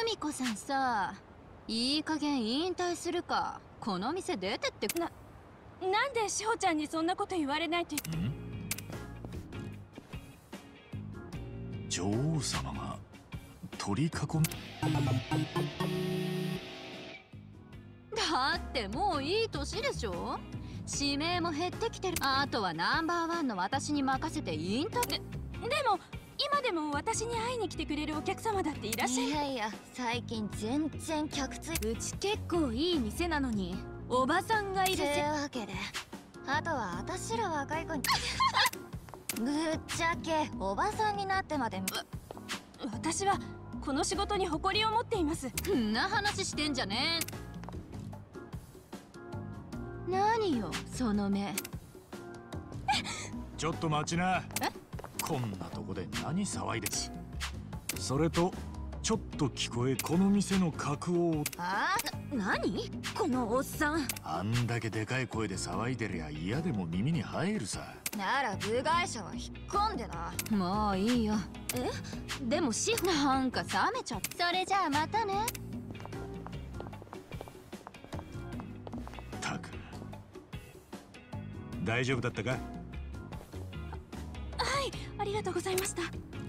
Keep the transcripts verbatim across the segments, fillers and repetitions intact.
ミコさんさ、いい加減引退するか、この店出てってな。 なんで翔ちゃんにそんなこと言われないと。 ん？女王様が取り囲ん。 だってもういい年でしょ。指名も減ってきてる。あとはナンバーワンの私に任せて引退。 で、でも今でも私に会いに来てくれるお客様だっていらっしゃる。 いやいや、最近全然客つい。 うち結構いい店なのにおばさんがいるせ。 というわけで、あとは私ら若い子にぶっちゃけおばさんになってまで。 私はこの仕事に誇りを持っています。 んな話してんじゃねえ。何よその目。 ちょっと待ちな。 え？ こんなとこで何騒いで。それとちょっと聞こえ、この店の格を。 ああ、な、何このおっさん。 あんだけでかい声で騒いでりゃ嫌でも耳に入るさ。 なら部外者は引っ込んでな。もういいよ。 え、でもシフなんか冷めちゃった。それじゃあまたね。 たく大丈夫だったか？ はい、ありがとうございました。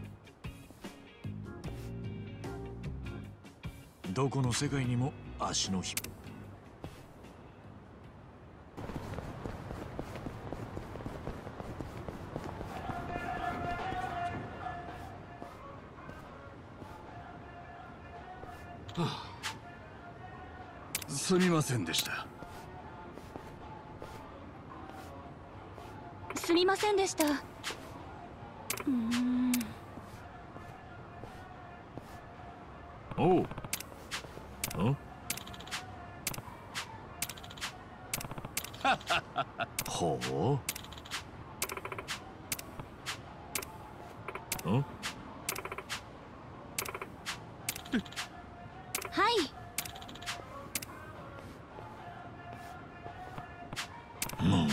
どこの世界にも足のひ。 はあ、すみませんでした。 すみませんでした。うーん。 おう。ん？ほう。ん？ はい。 もう。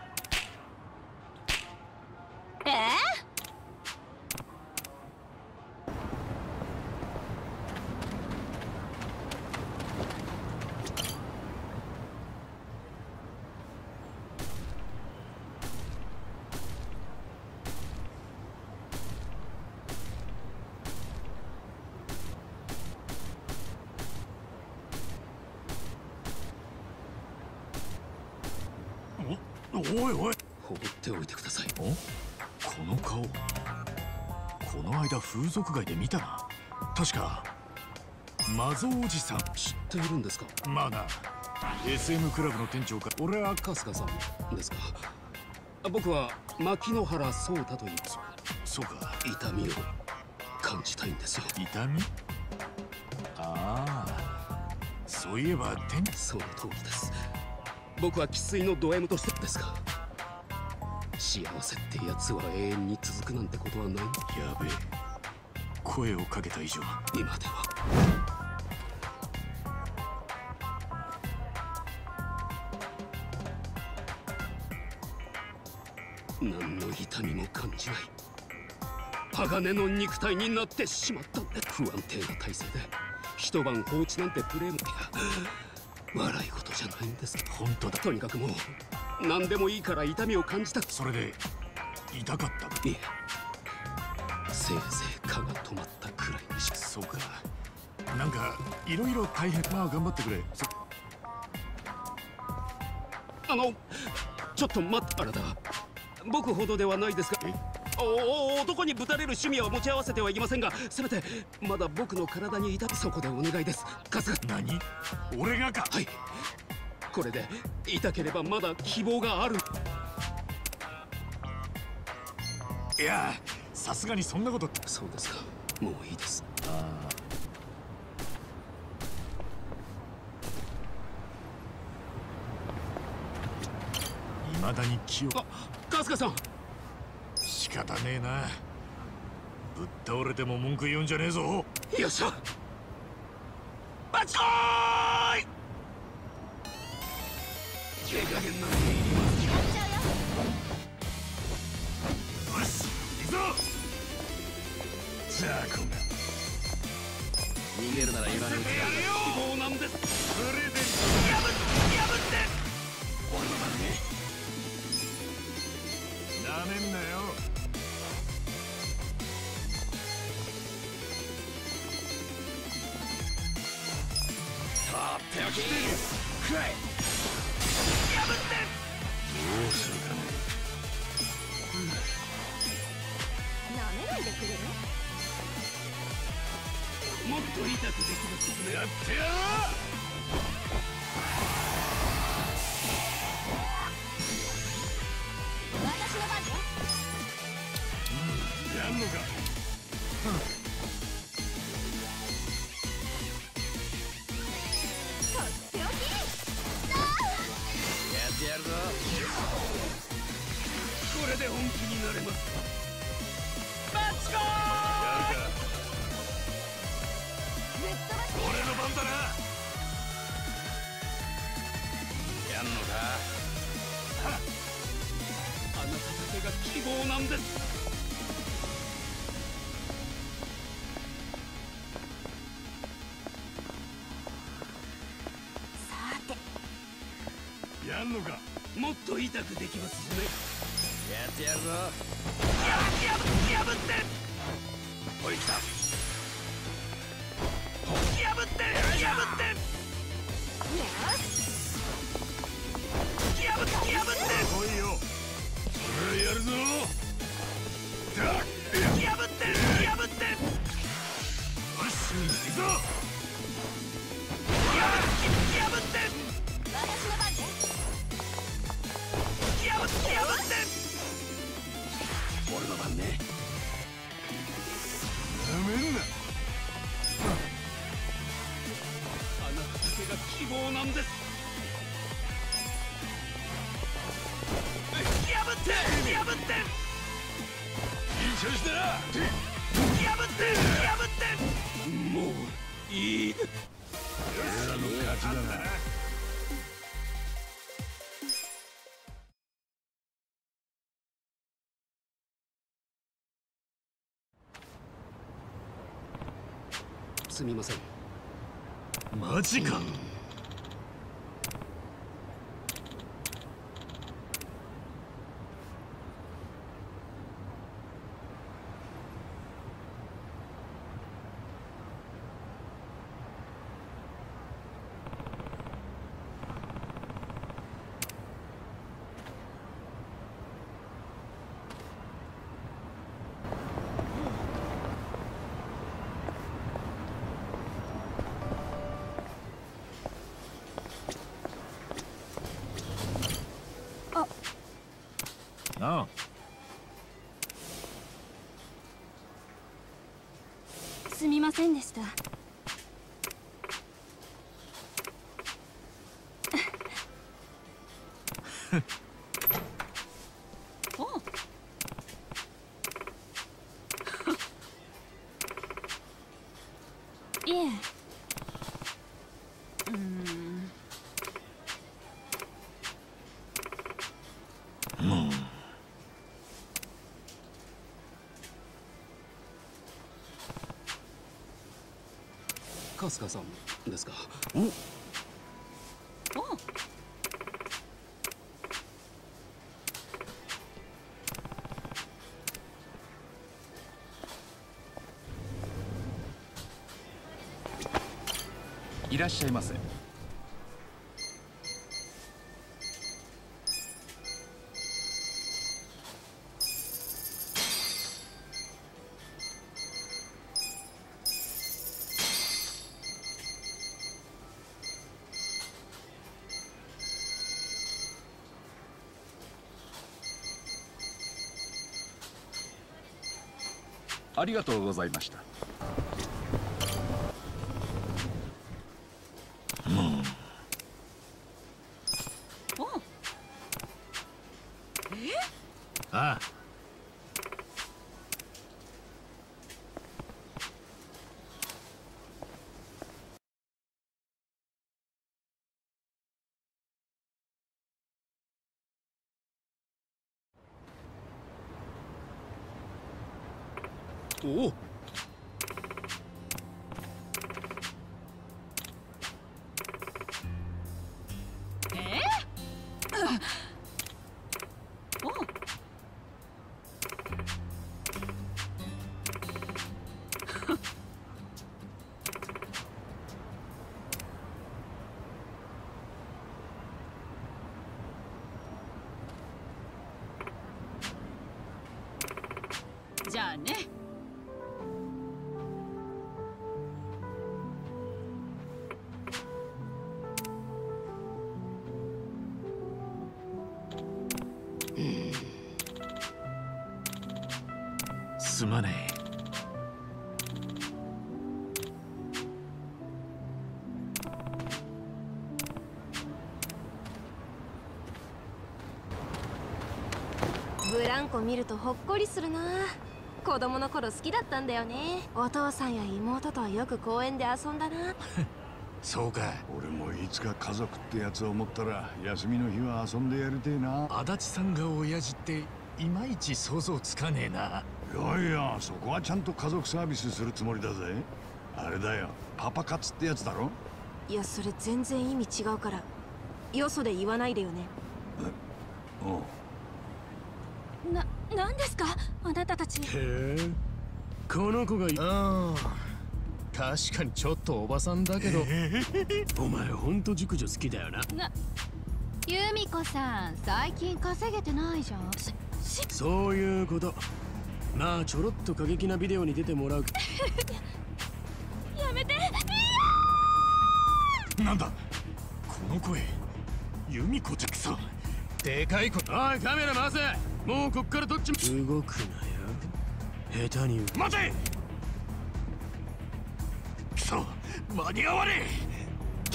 えー？ おいおい。 放っておいてください。 お？この顔、この間風俗街で見たな。確かマゾおじさん。 知っているんですか？ まあな、 エスエム クラブの店長か。俺は春日さんですか？僕は牧野原壮太と言います。 そうか。 痛みを感じたいんですよ。 痛み？ああ、そういえば店。 その通りです。僕は生粋のド M としてですが、幸せってやつは永遠に続くなんてことはない。 やべえ、声をかけた以上今では。何の痛みも感じない鋼の肉体になってしまったんで。不安定な体勢で一晩放置なんてプレーも笑い事じゃないんです。 本当だ。 とにかくもう何でもいいから痛みを感じた。 それで痛かった？ いえ、せいぜい蚊が止まったくらいにしか。 そうか。なんかいろいろ大変。まあ頑張ってくれ。そあのちょっと待って。あなた僕ほどではないですが。おお男にぶたれる趣味は持ち合わせてはいけませんが、せめてまだ僕の体に痛み。そこでお願いです。春日。 何？俺がか？ はい、これで痛ければまだ希望がある。 いや、さすがにそんなこと。 そうですか、もういいです。 ああ、未だに気を。 あ、春日さん。 仕方ねえな。ぶっ倒れても文句言うんじゃねえぞ。 よっしゃ、バチコーイ。手加減なんていります。 やっちゃうよ。 よし、行くぞ。ザコが逃げるなら今のうちだ。希望なんです。プレゼント破って破って俺の番ね。 なめんなよ。 さあ手を切ってくらえ。破ってどうするかね。 なめないでくれる？ もっと痛くできますね。やってやろう。 私の番ね。 やんのか。 とっておき。 やってやるぞ。これで本気になれます。バッチコー。やるか。俺の番だな。やんのか。はっ、あなただけが希望なんです。 さてやんのか。 もっと痛くできますね。やってやるぞ。やってやぶ破っておい来た。破って破って破って破って来いよ。それやるぞ。 破って破ってよし行くぞ。破って私の番ね。 破って破って俺の番ね。 なめんな。 あなただけが希望なんです。破って破っていい調子だな。 破って破ってもういい。 俺らの勝ちだな。 すみません。 マジか。ああ。 すみませんでした。 おう。 いえ。 うーん。 春日さんですか。 おう。 いらっしゃいませ。ありがとうございました。 おう。 ああ。 おお。 じゃあね。 すまねえ。 ブランコ見るとほっこりするな。子供の頃好きだったんだよね。お父さんや妹とはよく公園で遊んだな。 そうか。 俺もいつか家族ってやつを持ったら休みの日は遊んでやりてえな。 足立さんが親父っていまいち想像つかねえな。 いやいや、そこはちゃんと家族サービスするつもりだぜ。あれだよ、パパ活ってやつだろ。 いや、それ全然意味違うからよそで言わないでよね。 おう。 な、なんですかあなたたち。 へえ、この子がいああ、確かにちょっとおばさんだけどお前ほんと熟女好きだよな。 な、 由美子さん最近稼げてないじゃん。 し、し、 そういうこと。まあちょろっと過激なビデオに出てもらうやめて。 なんだこの声。由美子ちゃんくそでかい子。 おいカメラ回せ。もうこっからどっちも動くなよ。下手に待て。くそ間に合わねえと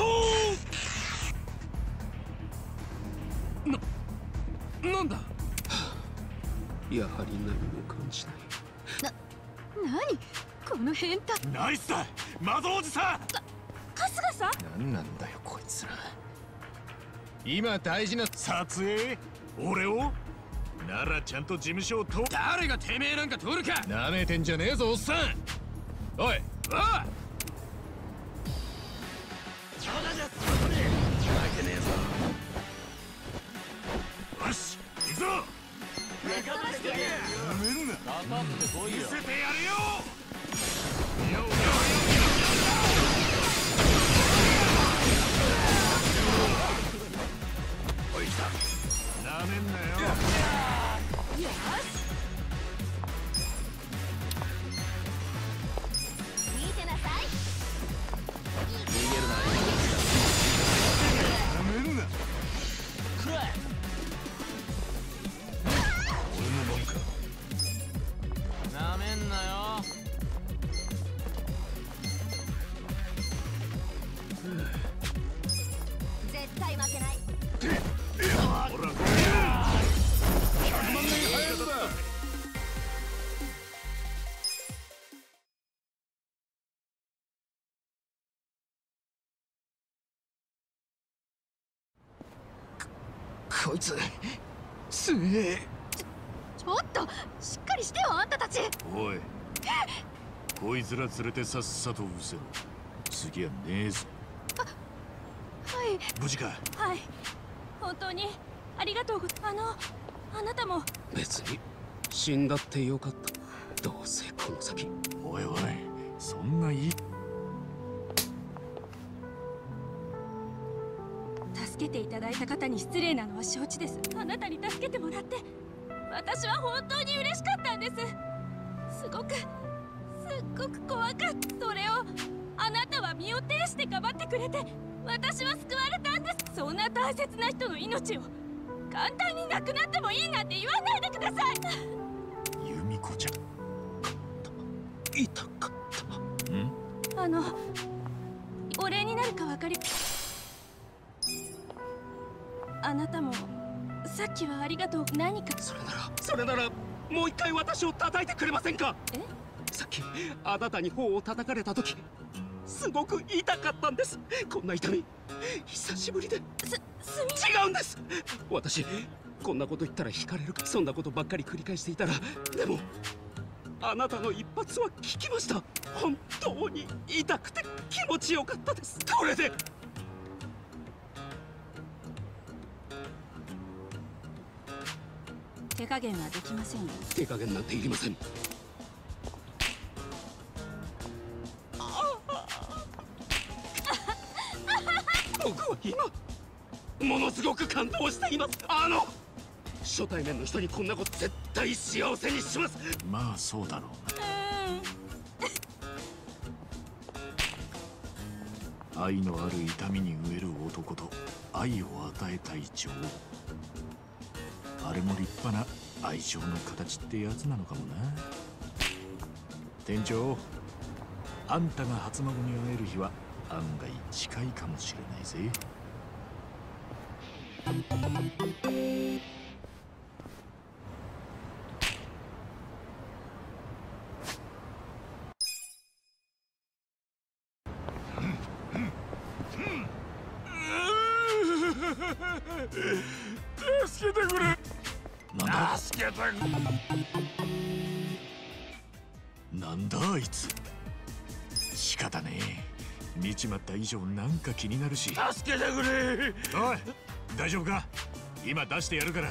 な、なんだ。やはり何も感じない。 何この変態。 ナイスだ窓おじさん。 春日さん。 何なんだよこいつら。今大事な撮影俺をならちゃんと事務所を通。 誰がてめえなんか通るか。 なめてんじゃねえぞおっさん。おいおい、よし行くぞ。見せてやるよ。よよおい来た。なめんなよ。 よし。 見てなさい。 逃げるな。 なめんな。 俺のもんか。 なめんなよ。 絶対負けない。 ほらこれひゃくまんねん入るんだ。 こいつすげえ。 ちょっとしっかりしてよあんたたち。 おいこいつら連れてさっさと失せろ。次はねえぞ。 はい無事か。 はい、本当にありがとうご。あの、あなたも。 別に死んだってよかった。どうせこの先。 おいおいそんないい。 助けていただいた方に失礼なのは承知です。あなたに助けてもらって私は本当に嬉しかったんです。すごくすっごく怖かった。それをあなたは身を挺してかばってくれて私は救われたんです。そんな大切な人の命を簡単になくなってもいいなんて言わないでください。 由美子ちゃん。 痛かった。 んあの、お礼になるか分かり。あなたもさっきはありがとう。何か。 それならそれならもう一回私を叩いてくれませんか。 え？ さっきあなたに頬を叩かれた時すごく痛かったんです。こんな痛み久しぶりで。 す、すみ。 違うんです。私こんなこと言ったら惹かれるか。そんなことばっかり繰り返していたら。でもあなたの一発は効きました。本当に痛くて気持ちよかったです。これで手加減はできませんよ。 手加減なんていりません。僕は今ものすごく感動しています。あの初対面の人にこんなこと絶対対幸せにします。 まあそうだろうな。愛のある痛みに飢える男と愛を与えたい女王、あれも立派な愛情の形ってやつなのかもな。店長、あんたが初孫に会える日は案外近いかもしれないぜ。 助けてくれ。 なんだ助けてくなんだあいつ。仕方ねえ、見ちまった以上なんか気になるし。 助けてくれ。 おい、大丈夫か？今出してやるから。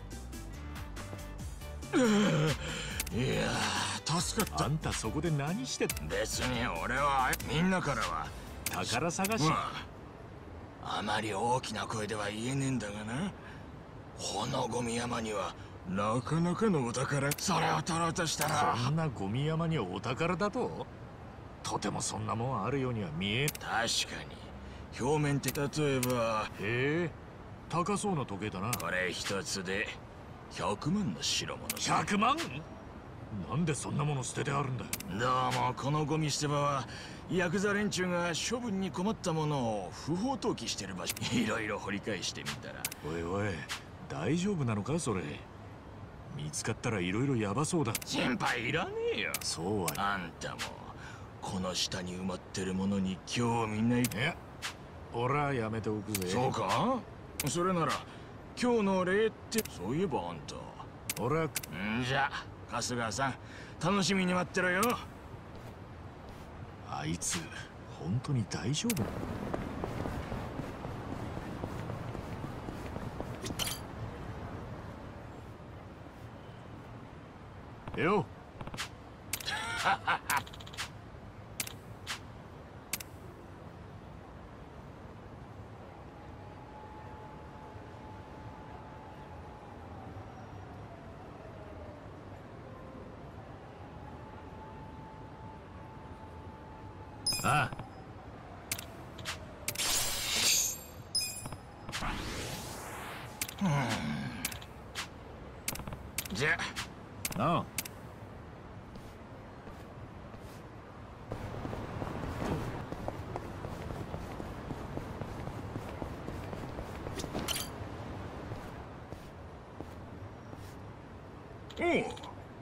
いやー、助かった。 あんたそこで何してた？ 別に俺はみんなからは宝探し。 まあ、あまり大きな声では言えねえんだがな、このゴミ山にはなかなかのお宝、それを取ろうとしたら。 そんなゴミ山にお宝だと？とてもそんなもんあるようには見え。 確かに表面って例えば、 へえ、高そうな時計だな。 これ一つでひゃくまんの代物だ。 ひゃくまん？なんでそんなもの捨ててあるんだ？ どうもこのゴミ捨て場はヤクザ連中が処分に困ったものを不法投棄してる場所。いろいろ掘り返してみたら。 おいおい、大丈夫なのかそれ？見つかったらいろいろヤバそうだ。 心配いらねえよ。 そうは。 あんたもこの下に埋まってるものに興味ない？いや、俺はやめておくぜ。 そうか？それなら今日の礼って。そういえばあんた。 俺は。 んじゃ春日さん、楽しみに待ってろよ。 あいつ本当に大丈夫？よああ。 じゃああ。 おう。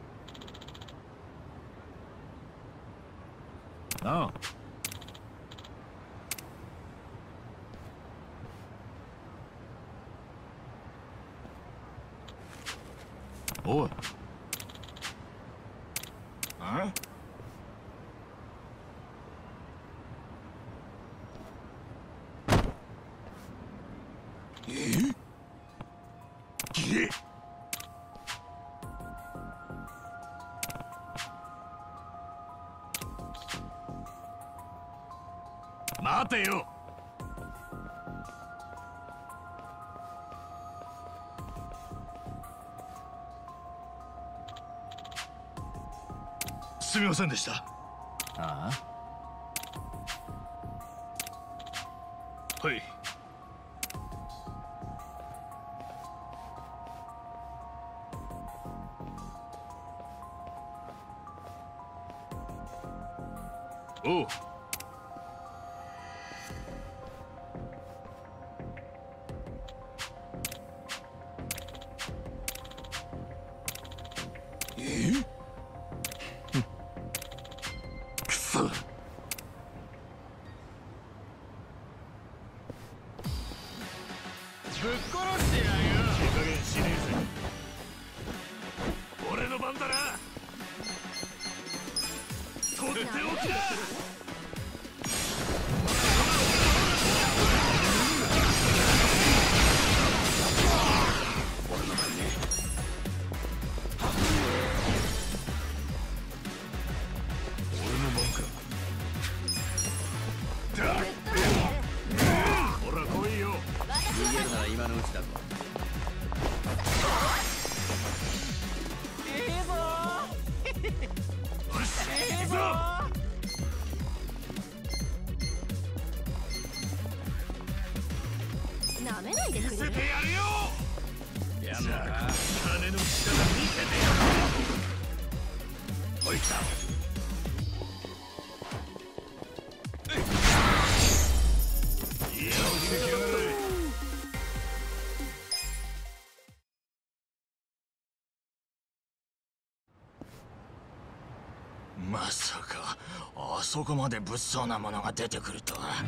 ああ。おい。 あ？え？え？ 待てよ。すみませんでした。ああ。はい。おう。 え？ くそ。ぶっ殺してやるよ。手加減しねえぜ。俺の番だな。取っておきだ。 せてやるよ。 やんのか。 金の力見せてやる。おい来た。 まさかあそこまで物騒なものが出てくるとは、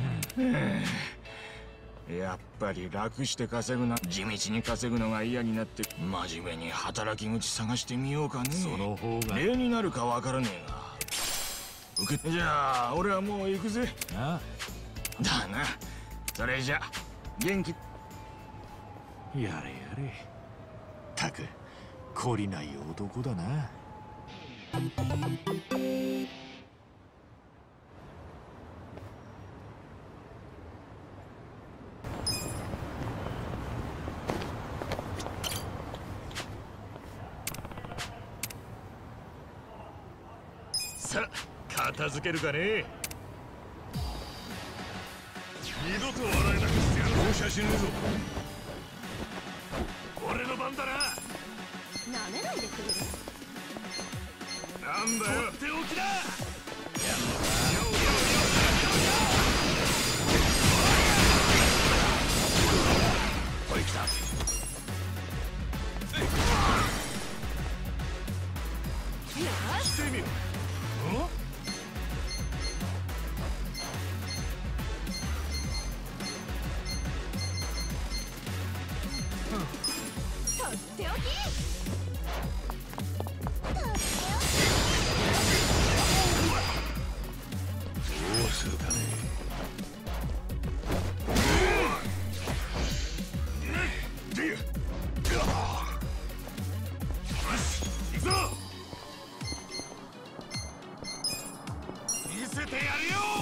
うん、やっぱり楽して稼ぐな地道に稼ぐのが嫌になって真面目に働き口探してみようかね。 その方が例になるかわからねえが受けじゃあ俺はもう行くぜ。 ああだな。それじゃ元気やれやれ。たく懲りない男だな。さあ片付けるかね。二度と笑えなくしてやる。放射しねえぞ。俺の番だな。 なめないでくれる。 なんだよ。とっておきだ。やんのか。おい来た。してみろ。 とっておき。 どうするかね。でよし行くぞ。見せてやるよ。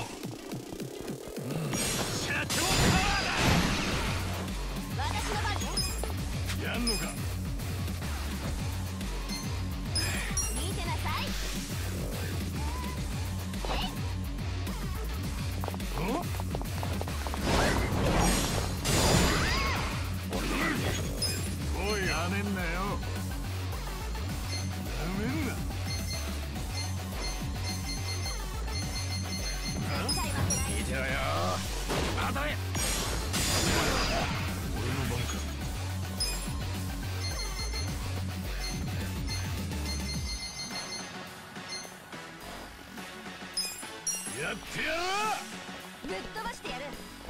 社長パワーだ。 私の番ね。 やんのか。 見てなさい。 おいやめんなよ。やめんな。 見てろよ。当たれ。 俺の番か。やってやろう。 ぶっ飛ばしてやる。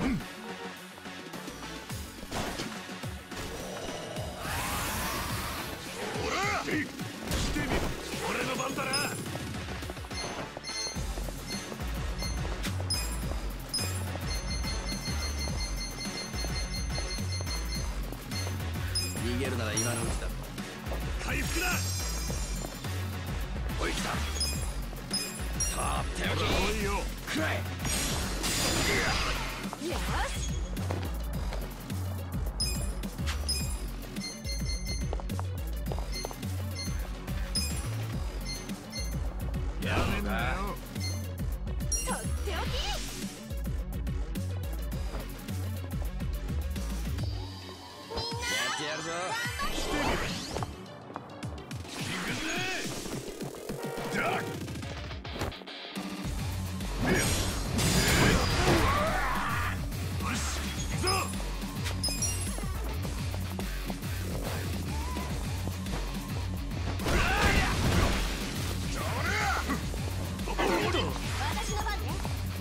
ほらしてみろ。俺の番だな。 逃げるなら今のうちだ。 回復だ。 おい来た。とっておき。 おいよ。 くらえ。 よし。 やめんなよ。 とっておき。 やってやるぞ。 してみろ。行くぜ。だ。よし行くぞ。 私の番ね。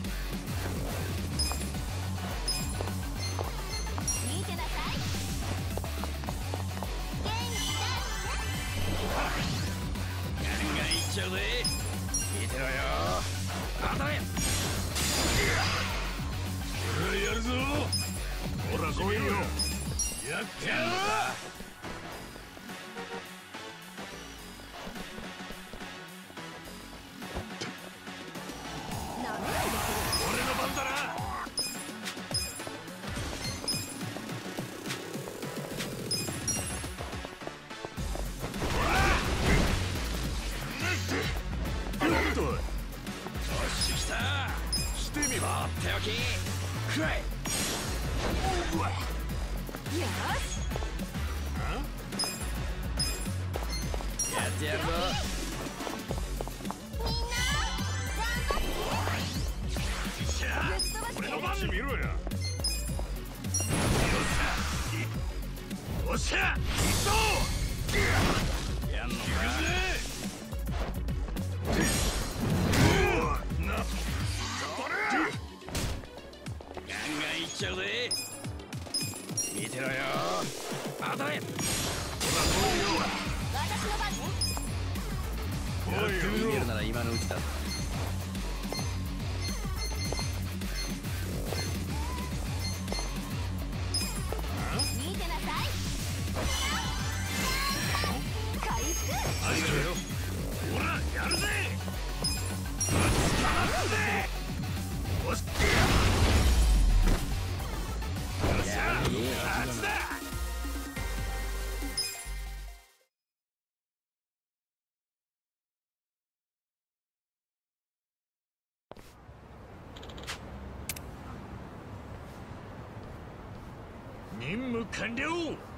見てなさい。元気だ。 ガンガンいっちゃうぜ。見てろよ。当たれ。 俺やるぞ。ほら来いよ。やってやろう。 なめないでく俺の番だな。おっと。 よし来た。 してみろ。 とっておき。くらえ。 うわ。 やってやるぞ。 俺の番見ろや。よっしゃ、行くぞ。 やんのか。ガンガンいっちゃうぜ。見てろよ。当たれ。 やってみろ。 見るなら今のうちだ。 見てなさい。回復。 ありがとうよ。ほら、やるぜ。やるぜ。よし。よっしゃ、勝ちだ。任務完了。